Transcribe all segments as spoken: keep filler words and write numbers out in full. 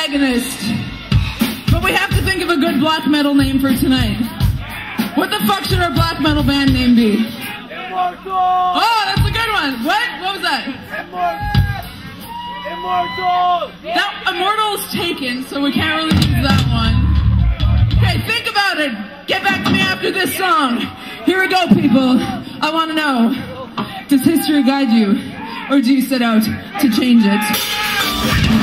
Agonist. But we have to think of a good black metal name for tonight. What the fuck should our black metal band name be? Immortal! Oh, that's a good one. What? What was that? Immortal! Immortal! Now, Immortal's taken, so we can't really use that one. Okay, think about it. Get back to me after this song. Here we go, people. I want to know, does history guide you, or do you set out to change it?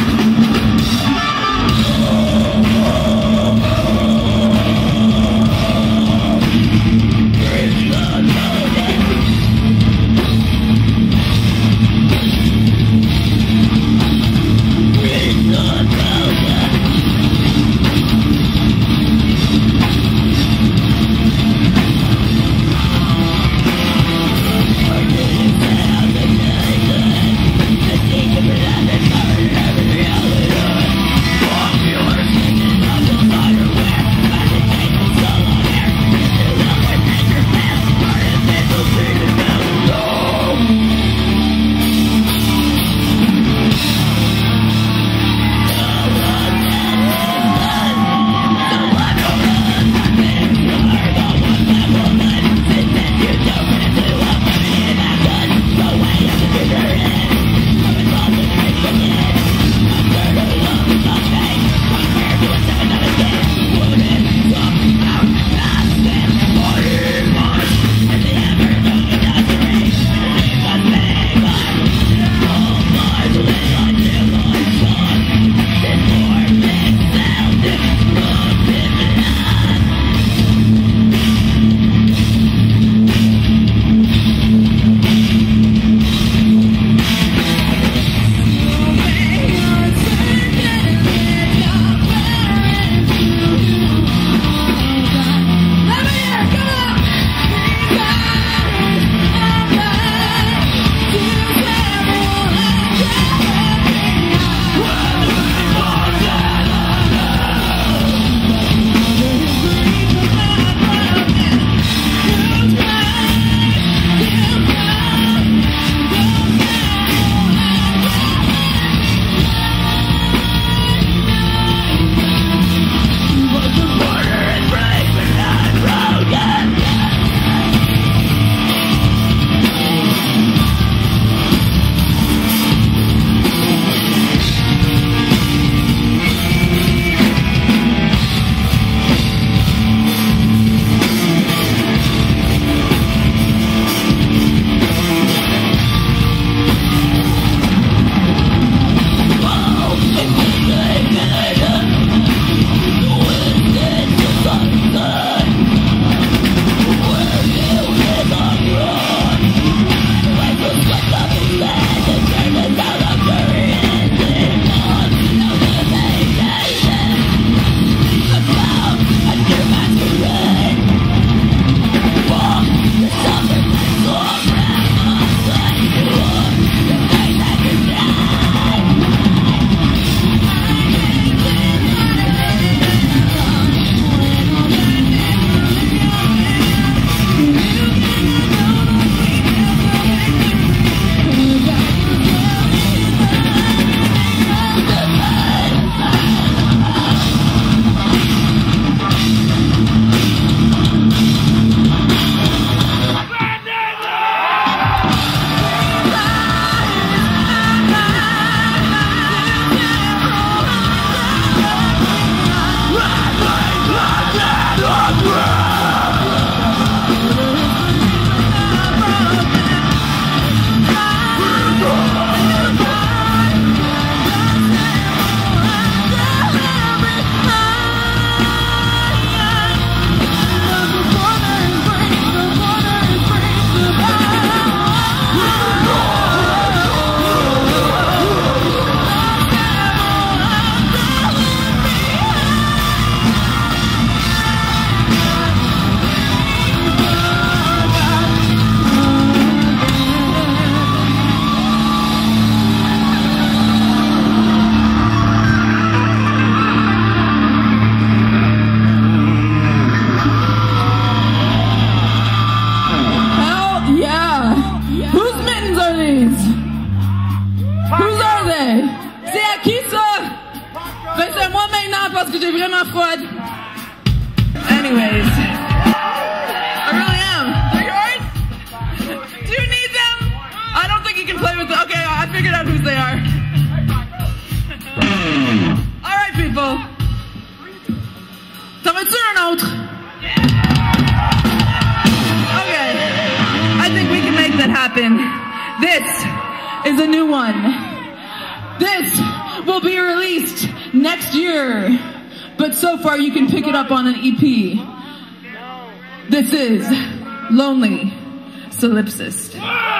Fais-moi maintenant parce que j'ai vraiment froid. Anyways. I really am. Are you alright? Do you need them? I don't think you can play with them. Okay, I figured out whose they are. Alright, people. T'en veux-tu un autre? Okay. I think we can make that happen. This is a new one. This will be released next year. But so far you can pick it up on an E P. This is Lonely Solipsist.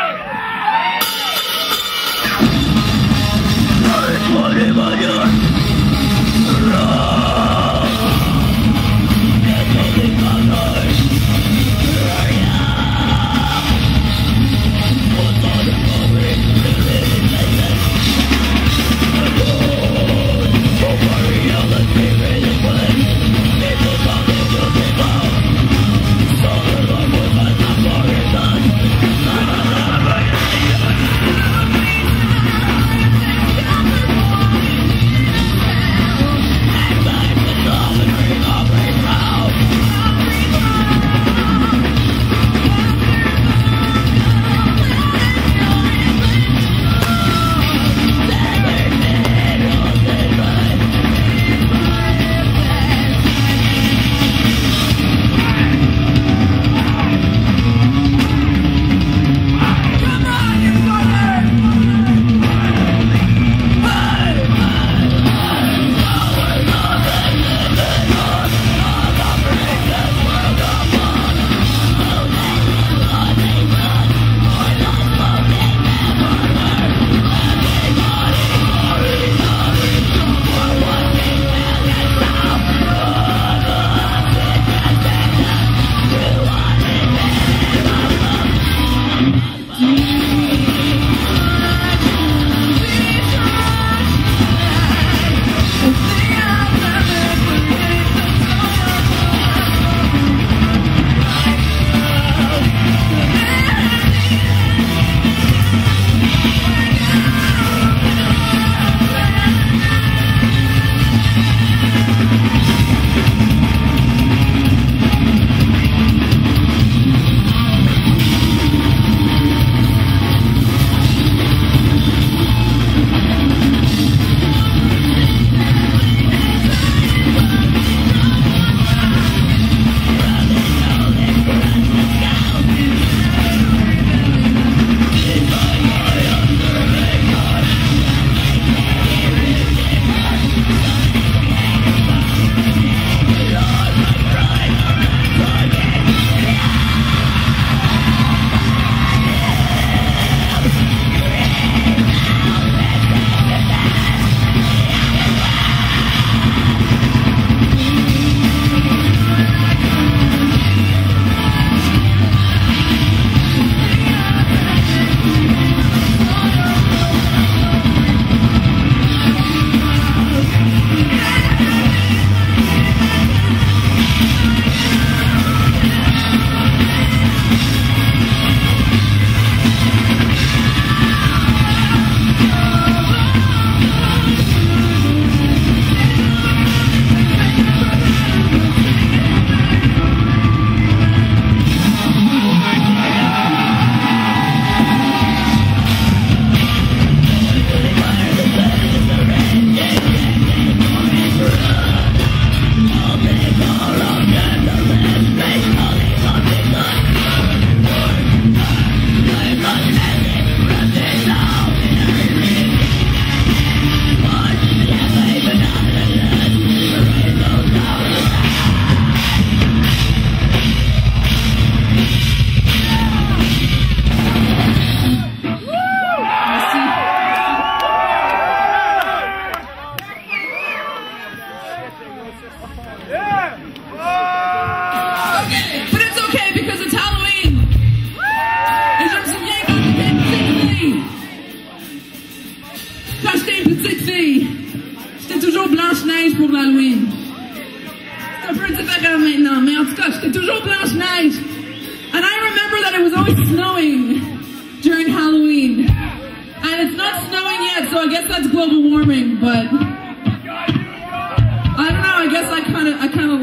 pour l'Halloween. C'est un peu différent maintenant, mais en tout cas, j'étais toujours Blanche-Neige. And I remember that it was always snowing during Halloween. And it's not snowing yet, so I guess that's global warming, but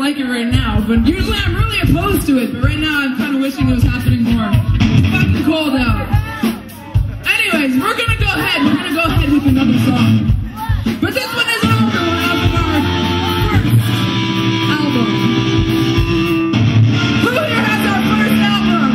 like it right now, but usually I'm really opposed to it, but right now I'm kind of wishing it was happening more. It's fucking cold out. Anyways, we're gonna go ahead, we're gonna go ahead with another song. But this one is an older one off of our first album. Who here has our first album?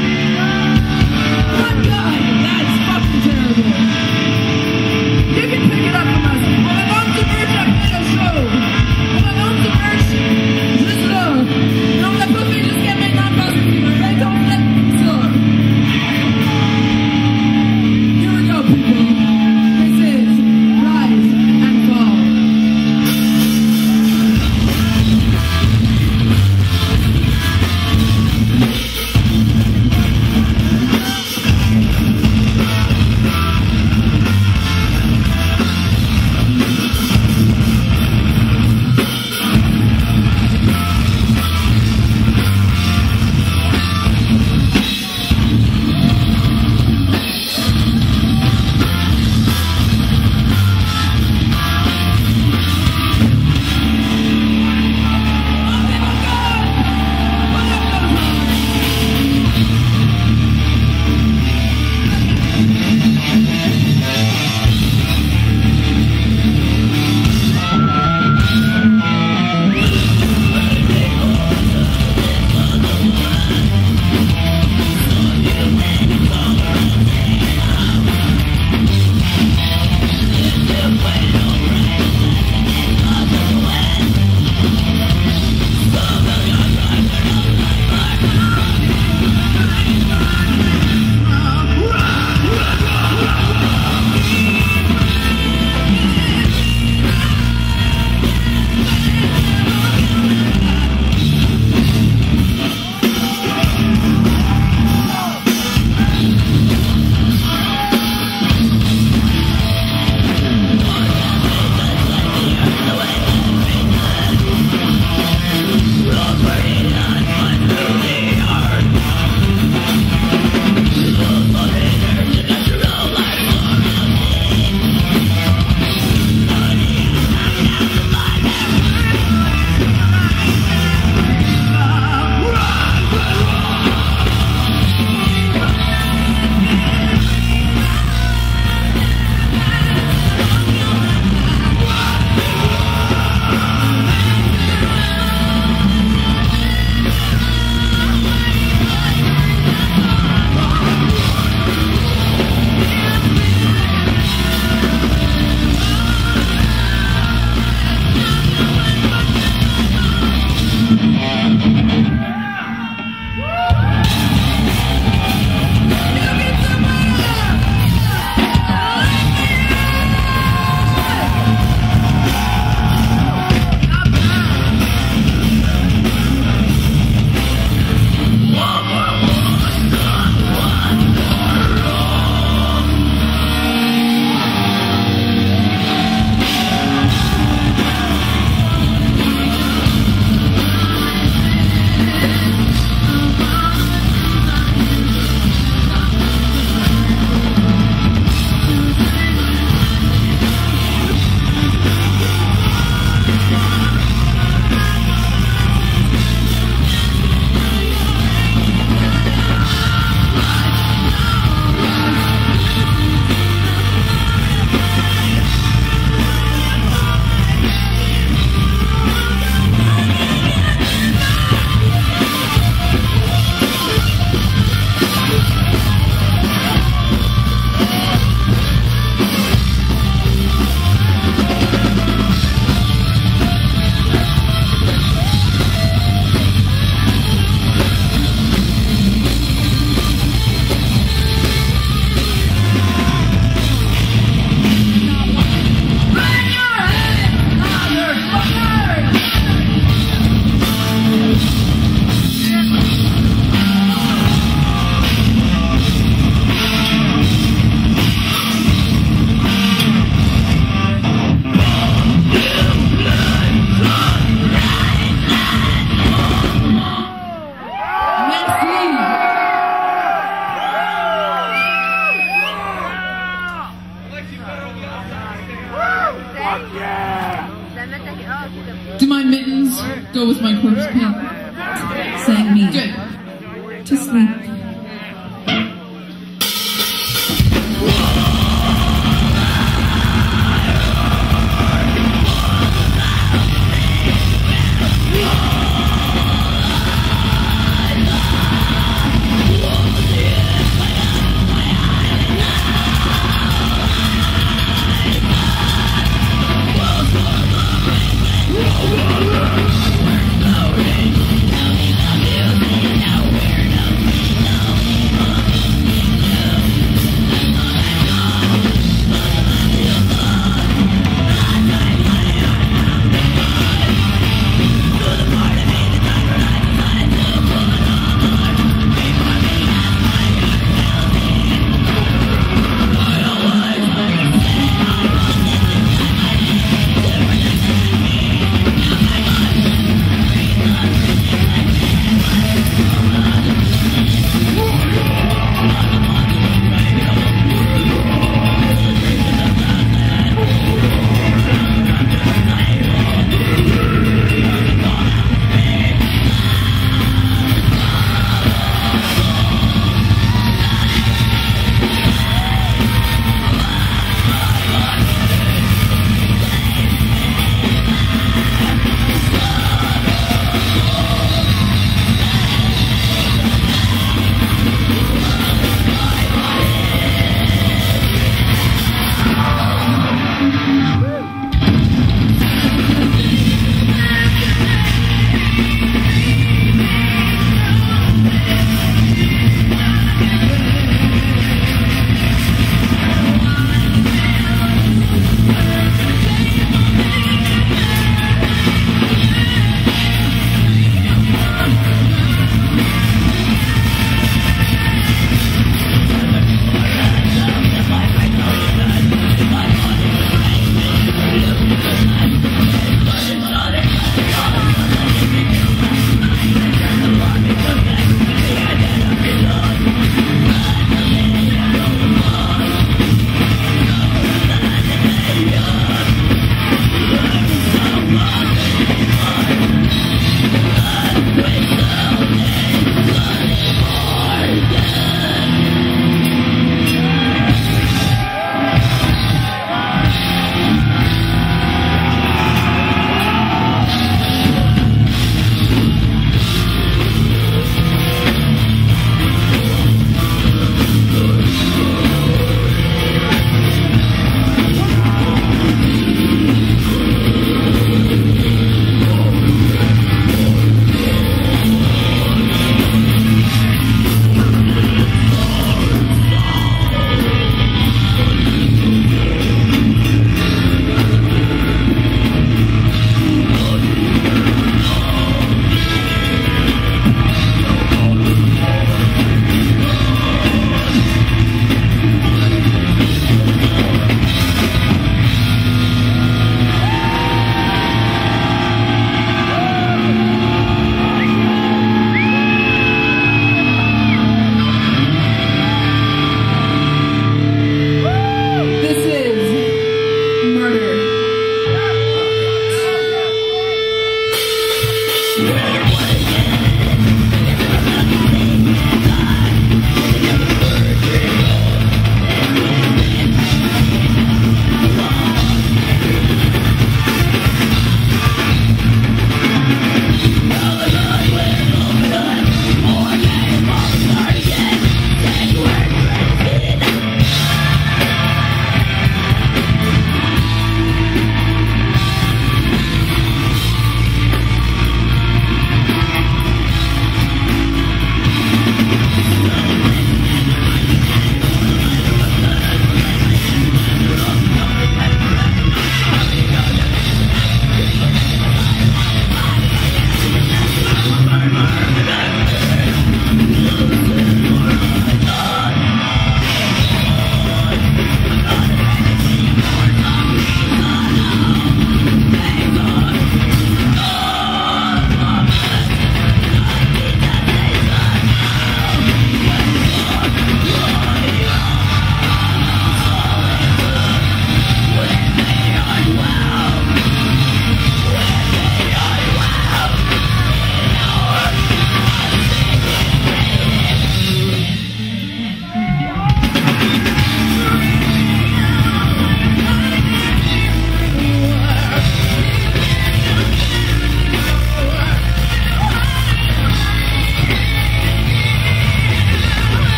One guy, that's fucking terrible. You can pick it up from us. On a month to merch, I made a show. On a month to merch, juste là. Et on l'a pas fait jusqu'à maintenant parce que c'est vrai qu'on fait ça. Here we go, people. This is Rise and Fall. Do my mittens go with my corpse paint? Sang me. Good. To sleep. Now we're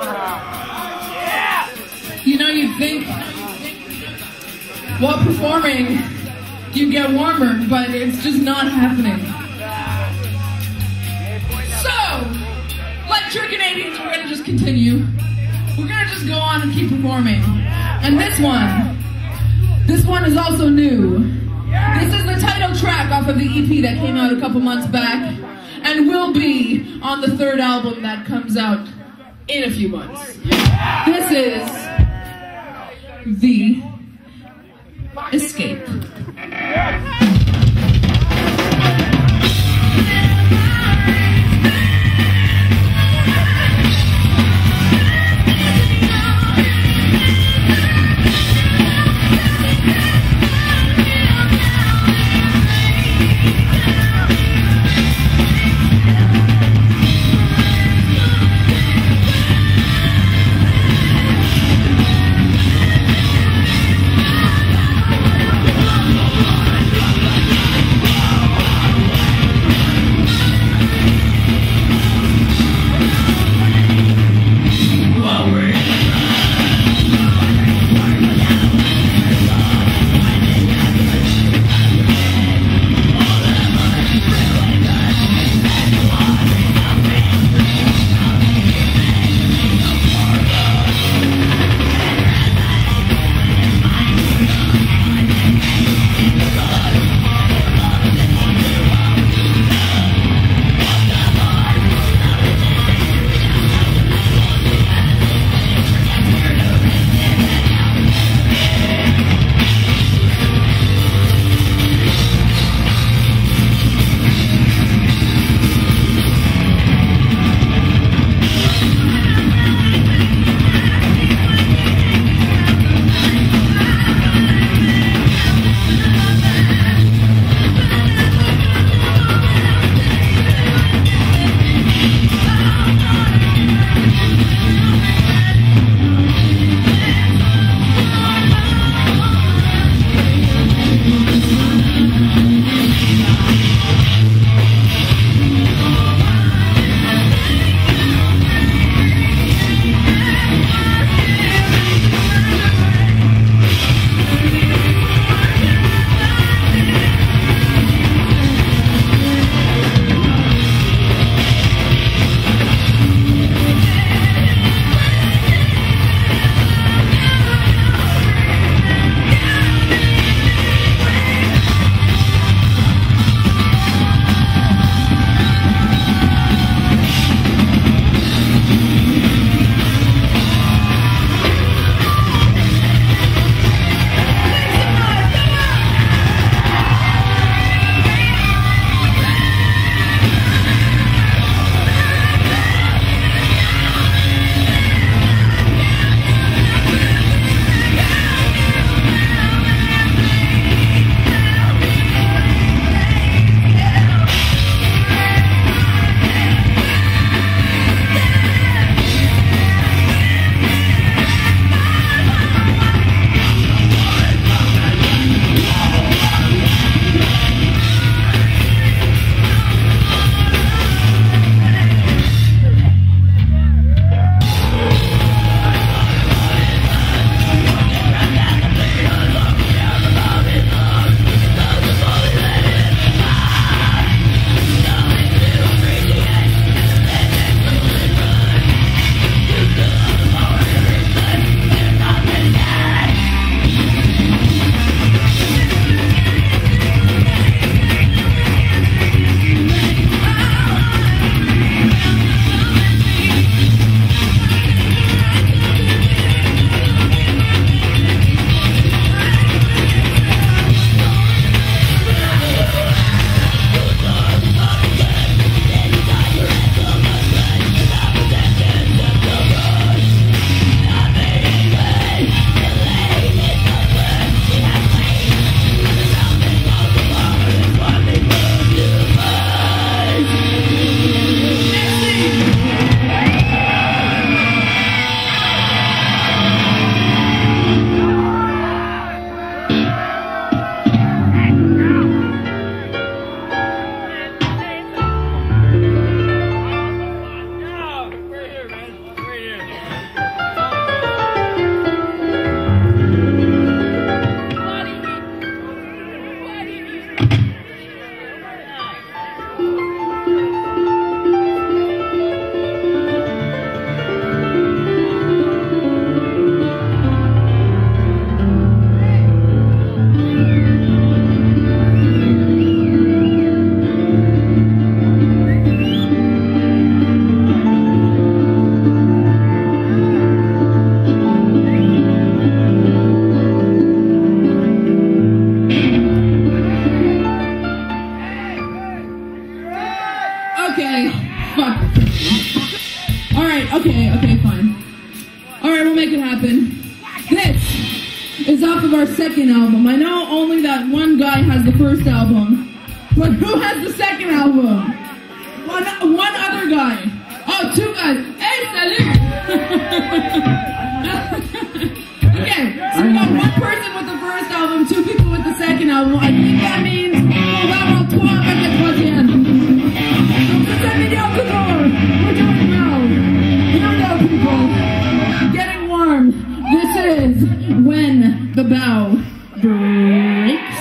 You know, you'd think while performing you get warmer, but it's just not happening. So, like true Canadians, we're gonna just continue. We're gonna just go on and keep performing. And this one, this one is also new. This is the title track off of the E P that came out a couple months back, and will be on the third album that comes out in a few months. This is The Escape. Yeah. make it happen. This is off of our second album. I know only that one guy has the first album, but who has the second album? One, one other guy. Oh, two guys. Hey, salut! Okay, so we got one person with the first album, two people with the second album. I think that means on va avoir trois avec le troisième. Donc c'est cette vidéo que we're doing now. Here we go, people. Getting warm. This is when the bow breaks.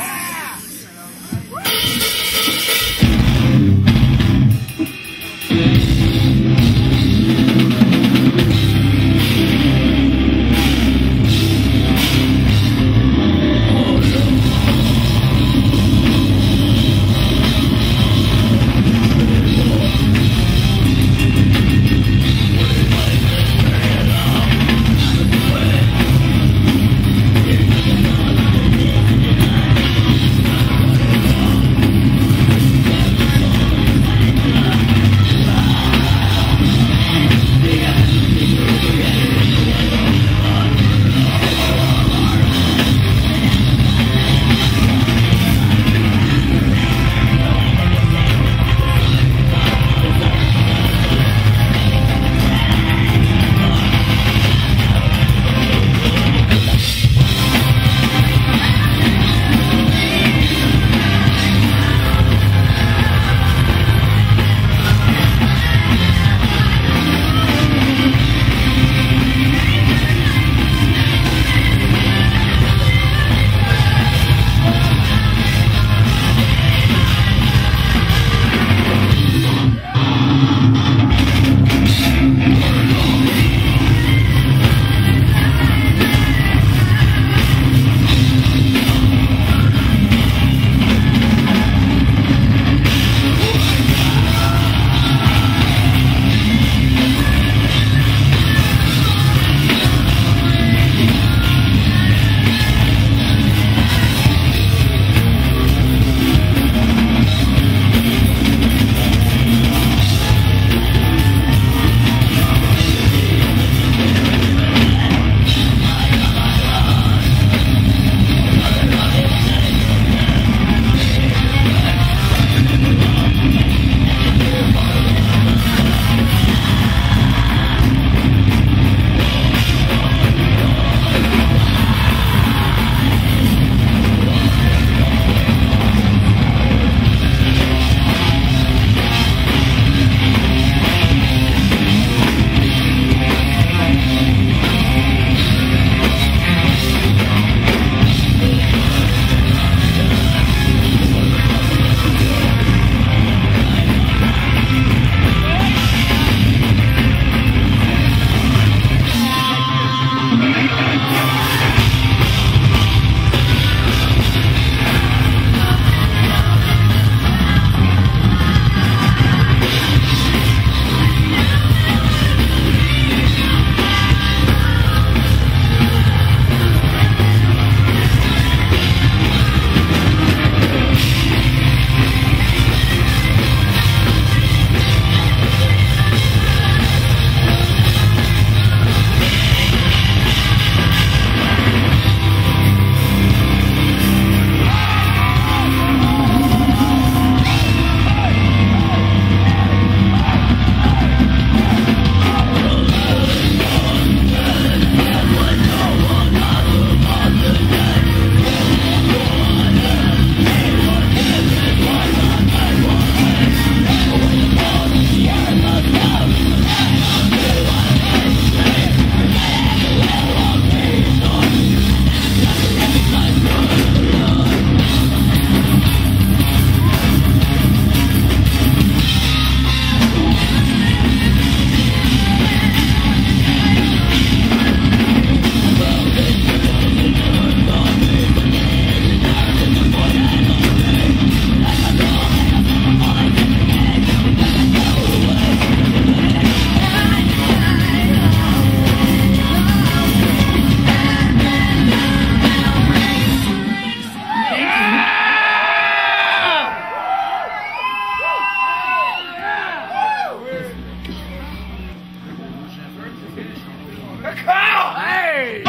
Hey!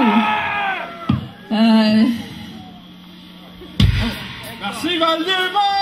Merci Valdemar.